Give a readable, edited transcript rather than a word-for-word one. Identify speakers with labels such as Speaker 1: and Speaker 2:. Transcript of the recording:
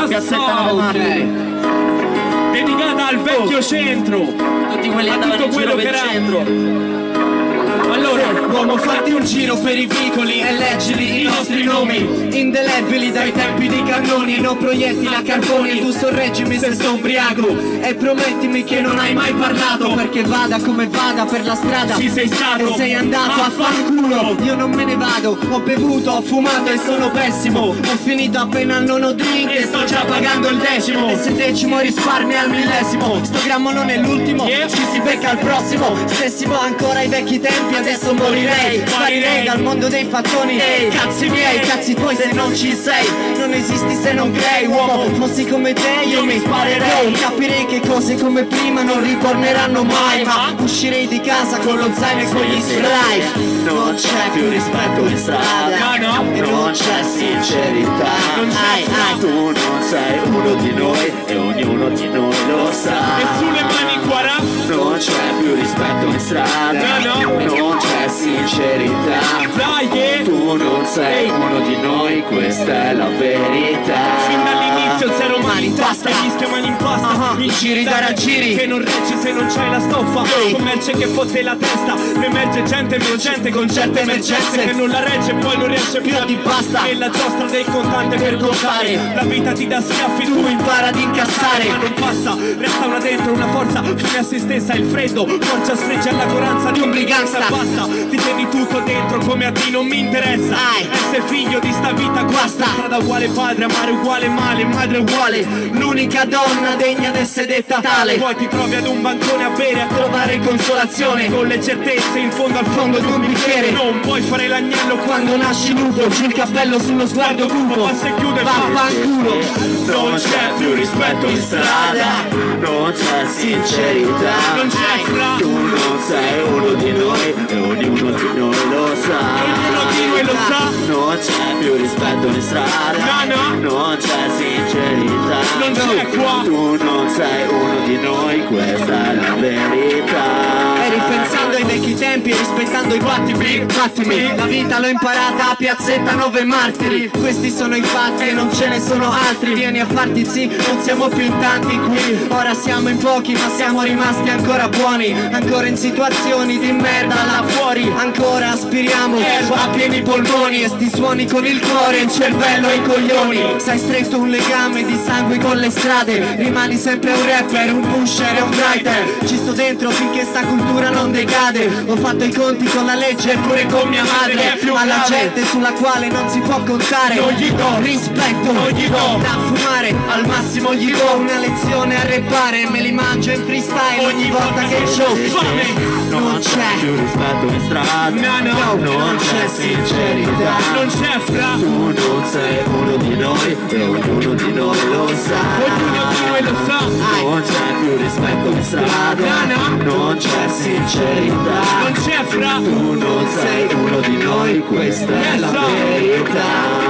Speaker 1: Piazzetta Nove Martiri.
Speaker 2: Dedicata al vecchio centro,
Speaker 1: Tutti quelli
Speaker 2: a
Speaker 1: andavano
Speaker 2: tutto
Speaker 1: in giro
Speaker 2: quello che
Speaker 1: per il
Speaker 2: era.
Speaker 1: centro.
Speaker 2: Allora, uomo, fatti un giro per i vicoli e leggili i nostri nomi, indelebili dai tempi dei cannoni, non proiettili a carboni. Tu sorreggimi se sto ubriaco e promettimi che non hai mai parlato, perché vada come vada per la strada ci sei stato e sei andato a fanculo. Io non me ne vado, ho bevuto, ho fumato e sono pessimo. Ho finito appena al nono drink e sto già pagando il decimo. E se decimo risparmia al millesimo. Sto grammo non è l'ultimo, ci si becca al prossimo. Se si va ancora ai vecchi tempi adesso morirei, sparirei dal mondo dei fattoni. Cazzi miei, cazzi tuoi se non ci sei. Non esisti se non crei, uomo. Fossi come te io mi sparerei. Capirei che cose come prima non ritorneranno mai, ma uscirei di casa con lo zaino e con gli spray. Non c'è più rispetto in strada, e non c'è sincerità. Tu non sei uno di noi e ognuno di noi lo sa.
Speaker 3: E sulle mani qua.
Speaker 2: Non c'è più rispetto in strada, non c'è sincerità. Tu non sei uno di noi, questa è la verità.
Speaker 3: Fin dall'inizio zero mani in tasca, rischia mani in pasta,
Speaker 2: in giri da raggiri
Speaker 3: che non regge se non c'hai la stoffa. Commerce che fotte la testa, emerge gente emergente con certe emergenze che non la regge e poi non riesce più
Speaker 2: di pasta.
Speaker 3: E la giostra del contante per contare, la vita ti dà schiaffi,
Speaker 2: tu impara ad incassare.
Speaker 3: Ma non passa, resta una dentro, una forza fine a se stessa, il freddo forza stregge alla coranza di obbliganza. Basta, ti tieni tutto dentro come a te non mi interessa. Essere figlio di sta vita guasta, strada uguale padre, amare uguale male, madre uguale,
Speaker 2: l'unica donna degna d'essere detta tale.
Speaker 3: Poi ti trovi ad un bancone a bere, a
Speaker 2: trovare consolazione
Speaker 3: con le certezze in fondo al
Speaker 2: fondo di un bicchiere.
Speaker 3: Non puoi fare l'agnello
Speaker 2: quando nasci nudo, giù il cappello sullo sguardo cupo,
Speaker 3: ma se chiude
Speaker 2: vaffanculo.
Speaker 3: Non c'è più rispetto in strada,
Speaker 2: non c'è sincerità,
Speaker 3: non c'è fra.
Speaker 2: Tu non sei uno di noi e ognuno di noi lo sa.
Speaker 3: Ognuno di noi lo sa.
Speaker 2: Non c'è più rispetto in strada, non c'è sincerità,
Speaker 3: non c'è qua.
Speaker 2: Tu non sei uno di noi, questa è la verità. E ripensando ai vecchi tempi e rispettando i battimi, la vita l'ho imparata a Piazzetta Nove Martiri. Questi sono i fatti e non ce ne sono altri. Vieni a farti zi, non siamo più in tanti qui. Ora siamo in pochi ma siamo rimasti ancora buoni. Ancora in situazioni di merda là fuori. Ancora aspiriamo a pieni polmoni. E sti suoni con il cuore, il cervello e i coglioni. Sai stretto un legame di sangue con le strade. Rimani sempre un rapper, un pusher e un writer. Ci sto dentro finché sta cultura non decade. Ho fatto i conti con la legge e pure con mia madre. Ma la gente sulla quale non si può contare
Speaker 3: non gli do
Speaker 2: rispetto,
Speaker 3: non gli do
Speaker 2: da fumare. Al massimo gli do una lezione a rappare. Me li mangio in freestyle ogni volta che c'ho
Speaker 3: fame.
Speaker 2: Non c'è più rispetto in strada, non c'è sincerità,
Speaker 3: non c'è fra.
Speaker 2: Tu non sei uno di noi e ognuno di noi lo sa.
Speaker 3: Ognuno di noi lo sa.
Speaker 2: Non c'è più rispetto in strada, non c'è sincerità,
Speaker 3: non c'è fra.
Speaker 2: Tu non sei uno di noi, questa è la verità.